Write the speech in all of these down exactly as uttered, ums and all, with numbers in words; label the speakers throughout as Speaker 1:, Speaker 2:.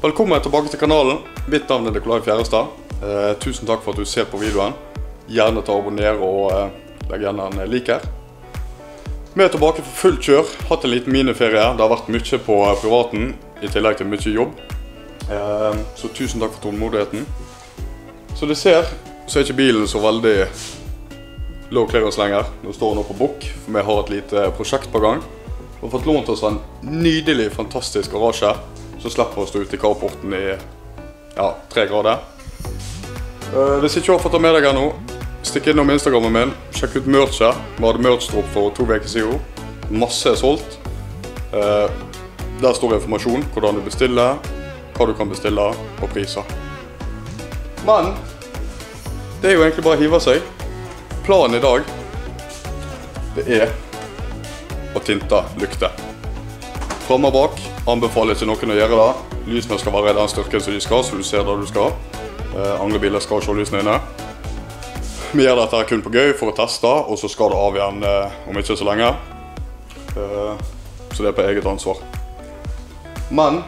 Speaker 1: Velkommen tilbake til kanalen. Mitt navn er Nikolai Fjærestad. Eh, tusen takk for at du ser på videoen. Gjerne ta abonnere og eh, legg gjerne en like her. Vi er tilbake for fullt kjør. Hatt en liten miniferie. Det har vært mye på privaten, i tillegg til mye jobb. Eh, så tusen takk for tålmodigheten. Så det ser, så er ikke bilen så veldig low clearance lenger. Nå står den oppe på bukk, for vi har et lite prosjekt på gang. Vi har fått lånt oss en nydelig, fantastisk garasje, så slipper vi å stå ute i carporten i ja, tre grader. Uh, hvis ikke du har fått det med deg her nå, stikk innom Instagrammen min, sjekk ut merchet. Vi hadde merch-dropp for to uker siden. Masse er solgt. Uh, der står informasjon, hvordan du bestiller, hva du kan bestille og priser. Men det er jo egentlig bare å hive seg. Planen i dag, det er å tinte lykter. Fram og bak anbefaler ikke noen å gjøre det. Lysene skal være i den styrken som de skal, så du ser det du skal. Eh, andre biler skal se lysene inne. Vi gjør dette kun på gøy for å teste, og så skal det av igjen eh, om ikke så lenge. Eh, så det er på eget ansvar. Men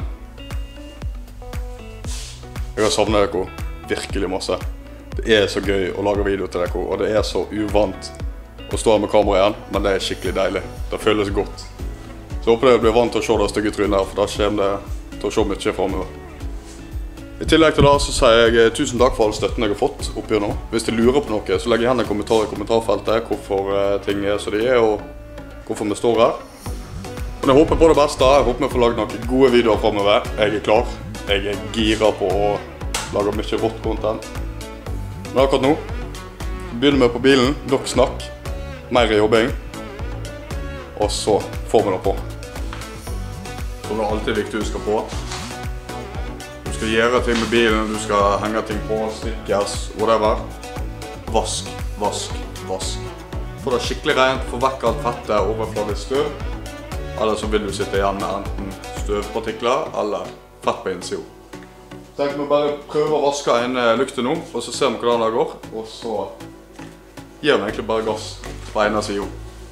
Speaker 1: jeg har savnet dere virkelig masse. Det er så gøy å lage video til dere, og det er så uvant å stå her med kamera igjen, men det er skikkelig deilig. Det føles godt. Så håper jeg blir vant til å se det stygge trynet her, for da kommer det til å se mye fremover. I tillegg til det så sier jeg tusen takk for all støtten jeg har fått oppi nå. Hvis du lurer på noe, så legg gjerne en kommentar i kommentarfeltet hvorfor ting er som de er, og hvorfor vi står her. Men jeg håper på det beste. Jeg håper vi får lage noen gode videoer fremover. Jeg er klar. Jeg er gira på å lage mye rått content. Men akkurat nå begynner vi på bilen. Nok snakk. Mer jobbing. Og så får vi det på. Så det er alltid viktig du skal på. Du skal gjøre ting med bilen, du skal henge ting på, stickers, whatever. Vask, vask, vask. Få det skikkelig rent, få vekk alt fettet, overfladisk støv. Eller så vil du sitte igjen med enten støvpartikler eller fett på innsiden. Så jeg må bare prøve å vaske en lykte nå, og så ser vi hvordan det går. Og så gir vi egentlig bare gass på ene siden.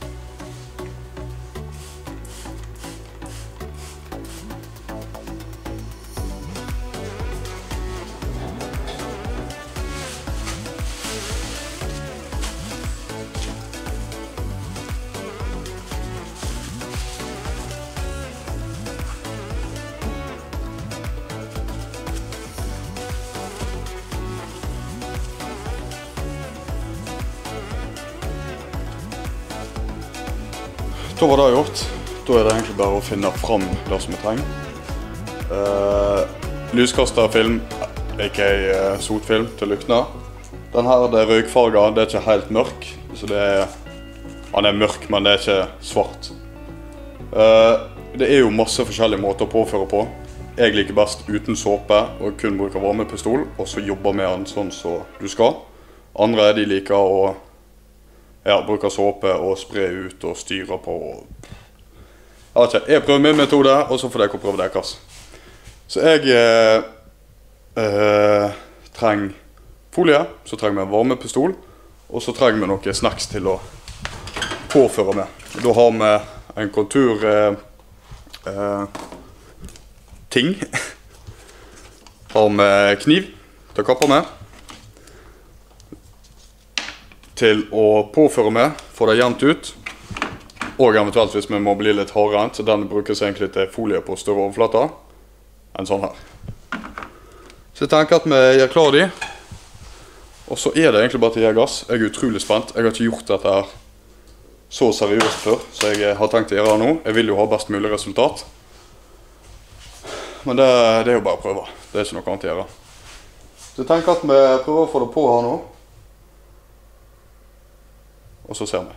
Speaker 1: Da var det gjort. Da er det egentlig bare å finne fram det som vi trenger. Uh, lyskasterfilm, aka uh, sotfilm til lyktene. Den her det er røykfarga, det er ikke helt mørk. Så det er, han er mørk, men det er ikke svart. Uh, det er jo masse forskjellige måter å påføre på. Jeg liker best uten såpe og kun bruker varmepistol, og så jobber med den sånn som du skal. Andre de liker å Ja, bruker såpe og spre ut og styre på. Jeg vet ikke, jeg prøver min metode, og så får dere prøve deres. Så jeg eh, eh, trenger folie, så trenger vi en varmepistol, og så trenger vi noen snacks til å påføre med. Da har vi en kontur eh, eh, ting. Har vi kniv til å kappe med. Til å påføre med, få det jevnt ut, og eventuelt hvis vi må bli litt hardere, så den brukes egentlig til folie på større overflater, en sånn her. Så jeg tenker at vi gjør klar de, og så er det egentlig bare til å gi gass. Jeg er utrolig spent. Jeg har ikke gjort dette her så seriøst før, så jeg har tenkt å gjøre det nå. Jeg vil jo ha best mulig resultat. Men det, det er jo bare å prøve. Det er ikke noe annet å gjøre. Så jeg tenker at vi prøver å få det på her nå. Og så ser vi.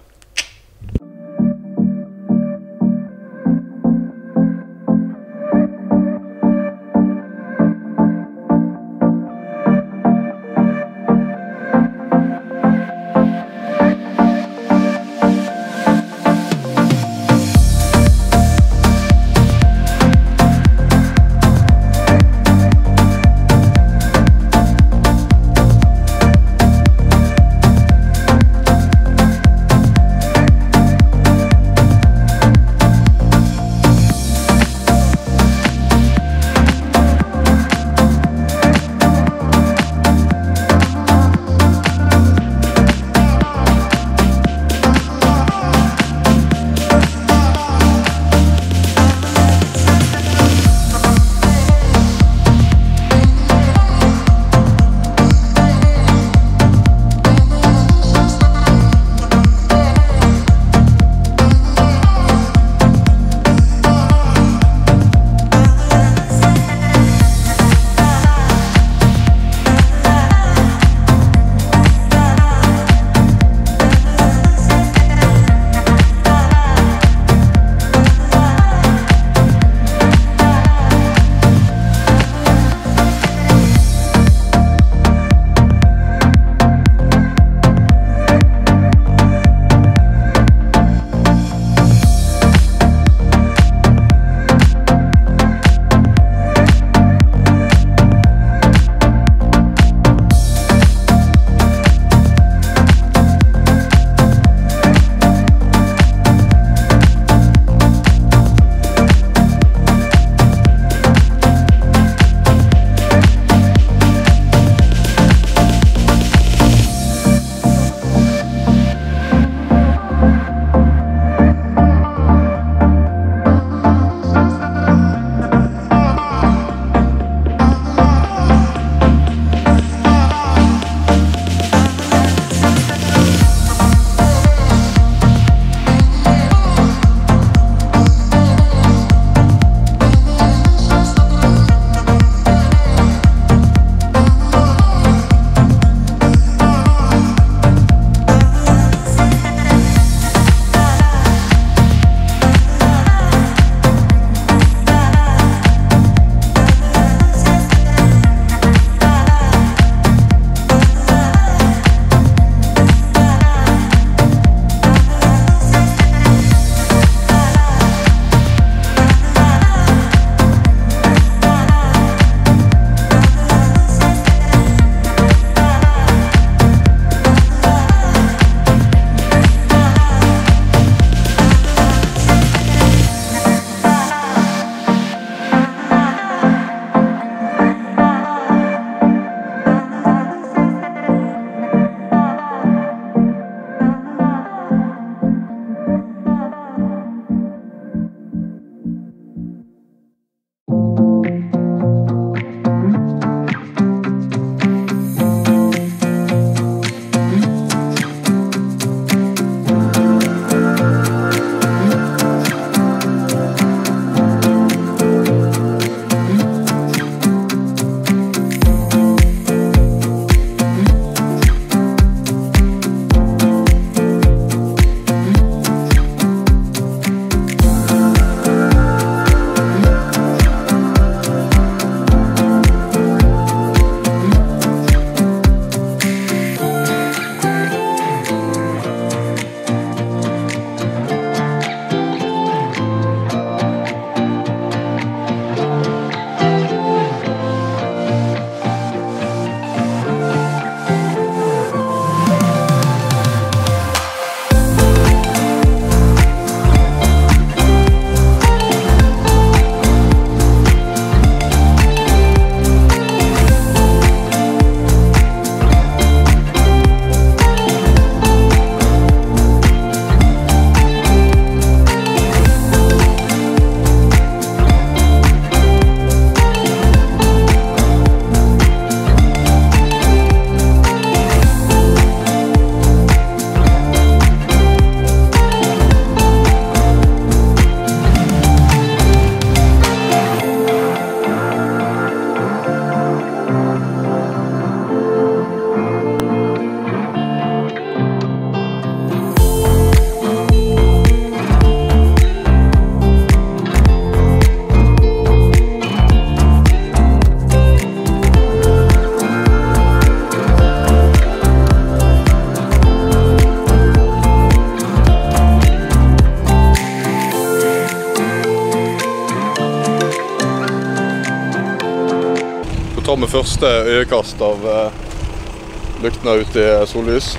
Speaker 1: tar med første øyekast av uh, lyktene ut i sollys.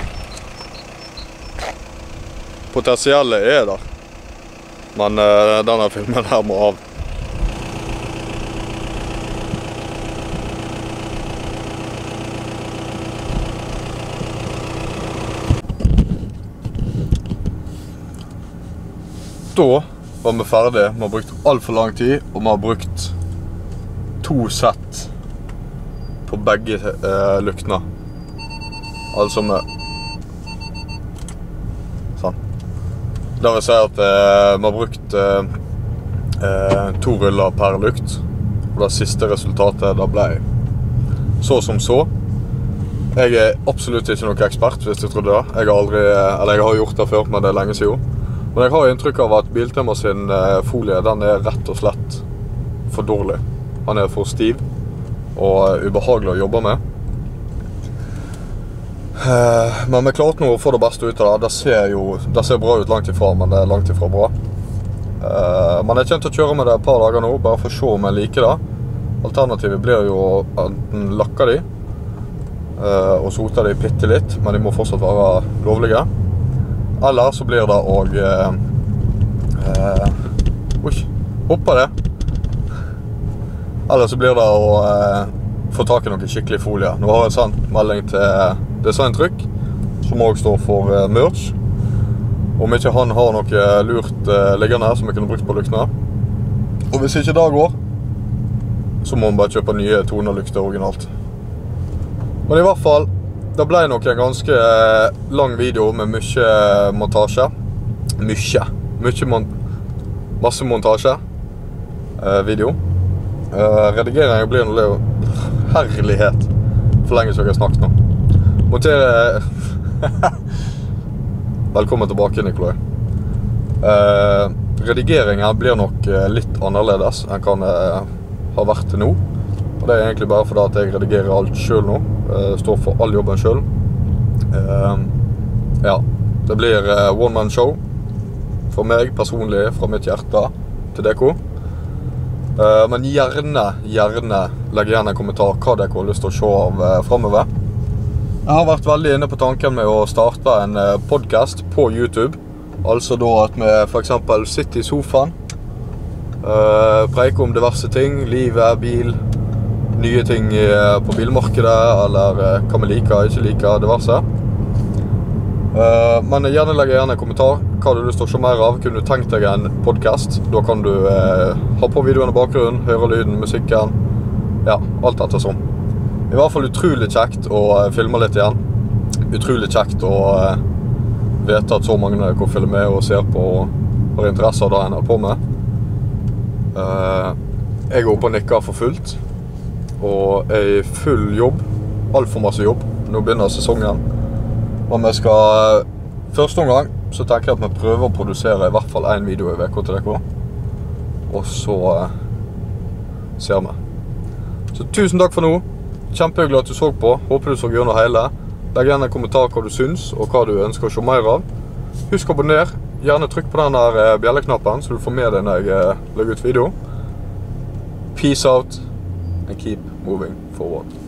Speaker 1: Potensiellet er der, men uh, denne filmen her må av. Da var vi ferdige. Vi har brukt alt for lang tid, og vi har brukt to sett på begge uh, lyktene. Altså med sånn. Det vil si at uh, vi har brukt uh, uh, to ruller per lykt, og det siste resultatet da ble så som så. Jeg er absolutt ikke noen ekspert, hvis du trodde det. Jeg har aldri, eller jeg har gjort det før, men det er lenge siden. Men jeg har inntrykk av at Biltema sin uh, folie, den er rett og slett for dårlig. Han er for stiv og ubehagelig å jobbe med. Uh, men vi klarte nå å få det beste ut av det. Det ser jo det ser bra ut langt ifra, men det er langt ifra bra. Uh, men jeg kommer til å kjøre med det et par dager nå, bare for å se om jeg liker det. Alternativet blir jo å enten lakke de, uh, og sote de bitte litt, men de må fortsatt være lovlige. Eller så blir det og uh, uh, Oi, hoppa det. Eller så blir det å uh, få tak i noen skikkelig folie. Nå har jeg sendt melding til Designtrykk, som også står for uh, merch. Om ikke han har noe lurt uh, liggende her som jeg kunne brukt på lyktene. Og hvis ikke det går, så må man bare kjøpe nye tonelykter originalt. Men i hvert fall, det ble nok en ganske lang video med mye montasje. Mye. Mye mon masse montasje. Eh, video. Eh, redigeringen blir noe herlighet. For lenge så jeg har snakket nå. Montere... Velkommen tilbake, Nikolai. Eh, redigeringen blir nok litt annerledes enn kan eh, ha vært til nå. Og det er egentlig bare fordi at jeg redigerer alt selv nå. Uh, står for all jobben selv. Uh, ja, det blir uh, one man show. For meg personlig, fra mitt hjerte til dere. Uh, men gjerne, gjerne legg igjen en kommentar hva dere har lyst til å se av uh, fremover. Jeg har vært veldig inne på tanken med å starte en uh, podcast på YouTube. Altså da at vi for eksempel sitter i sofaen, uh, preker om diverse ting, livet, bil, nye ting på bilmarkedet, eller hva vi liker, ikke liker, diverse. Men gjerne legg gjerne en kommentar hva du har lyst til å se mer av. Kunne du tenkt deg en podcast? Da kan du eh, ha på videoen i bakgrunnen, høre lyden, musikken, ja, alt dette sånn. I hvert fall utrolig kjekt å filme litt igjen. Utrolig kjekt å eh, vite at så mange dere følger med og ser på og har interesse av det en er på med. Eh, jeg er oppe og nikker for fullt. Og er i full jobb, alt for masse jobb. Nå begynner sesongen. Men vi skal, første omgang, så tenker jeg at vi prøver å produsere i hvert fall en video i veka til dere. Og så uh, ser vi. Så tusen takk for nå. Kjempehyggelig at du så på. Håper du så gjennom hele. Legg gjerne en kommentar hva du syns, og hva du ønsker å se mer av. Husk å abonnere. Gjerne trykk på den der bjelleknappen, så du får med deg når jeg legger ut video. Peace out. And keep moving forward.